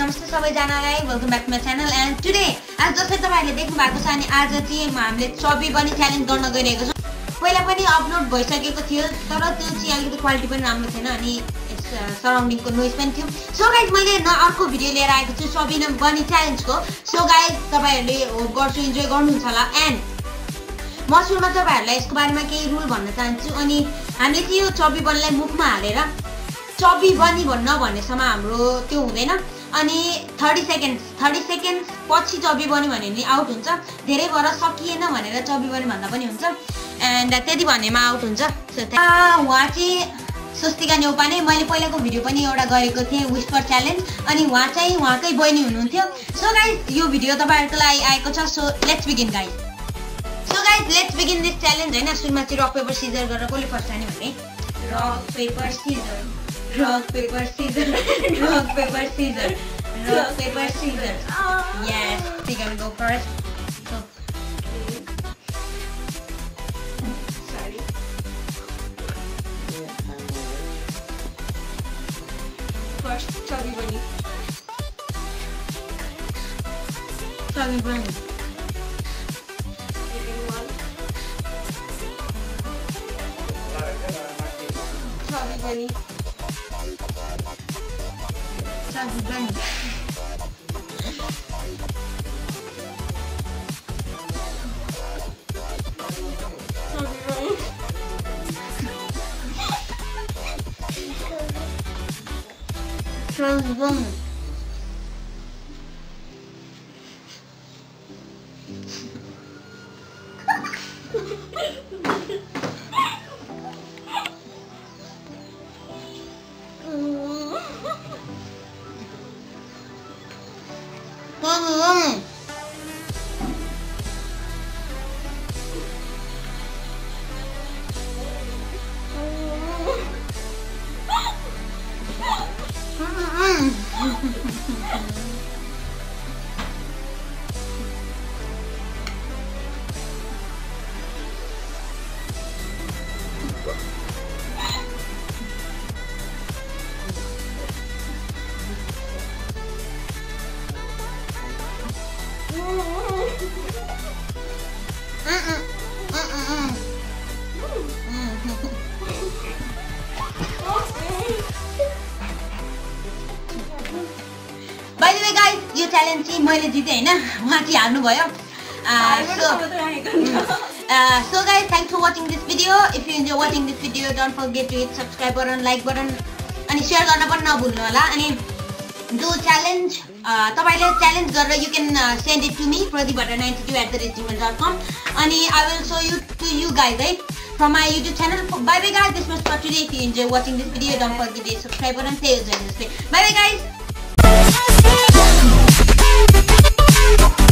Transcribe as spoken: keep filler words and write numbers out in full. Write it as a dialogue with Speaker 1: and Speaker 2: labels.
Speaker 1: नमस्ते सबैजनालाई, welcome back to my channel and today आज जसरी तपाईहरुले देख्नु भएको छ अनि आज चाहिँ हामीले चबी बनी च्यालेन्ज गर्न गइरहेको छौं। पहिला पनि अपलोड भइसकेको थियो तर त्यो चाहिँ अलिकति क्वालिटी पनि राम्रो थिएन अनि सराउन्डिङको नोइज पनि थियो। सो गाइज मैले न अर्को भिडियो लिएर आएको छु चबी बनी च्यालेन्जको। सो गाइज तपाईहरुले होप गर्छु इन्जोय गर्नुहुन्छ होला एन्ड म सुरुमा तपाईहरुलाई यसको बारेमा केही रुल भन्न चाहन्छु। अनि हामीले चाहिँ यो चबी बनीलाई मुखमा हालेर चबी बनी भन्न भन्नेसम्म हाम्रो त्यो हुँदैन अनि थर्टी सेकेन्ड्स थर्टी सेकेन्ड्स पछि चबी बनी भन्यो भने आउट हुन्छ। धेरै भएर सकिएन भनेर चबी बनी भन्दा पनि हुन्छ एन्ड त्यति भन्नेमा आउट हुन्छ। उहाँ चाहिँ स्वस्तिका न्यौपाने, मैले पहिलाको भिडियो पनि एउटा गरेको थिएँ विस्पर च्यालेन्ज अनि उहाँ चाहिँ उहाँकै बहिनी हुनुहुन्थ्यो। सो गाइज यो भिडियो तपाईहरुको लागि आएको छ। So let's begin guys. So guys let's begin this challenge हैन। सुरुमा चाहिँ रक पेपर सिजर गरेर कसले फर्स्ट हान्यो भने rock paper scissor rock paper scissors rock paper scissors rock paper scissors yes you're gonna go first. So sorry first chubby bunny chubby bunny chubby bunny Chubby bunny. Chubby bunny. Mmm. By the way guys, यो challenge चाहिँ मैले जिते हैन, उहाँ चाहिँ हार्नु भयो। So guys, thanks for watching this video. If you enjoy watching this video, don't forget to hit subscribe button, like button अनि share गर्न पनि नभुल्नु होला। अनि जो च्यालेन्ज तपाईले च्यालेन्ज गरेर you can uh, send it to me pradipbhatta ninety-two at the rate gmail dot com अनि I will show you to you guys right from my YouTube channel. Bye bye guys, this was for today. If you enjoy watching this video, don't forget to hit subscribe button, stay on this way. Bye bye guys.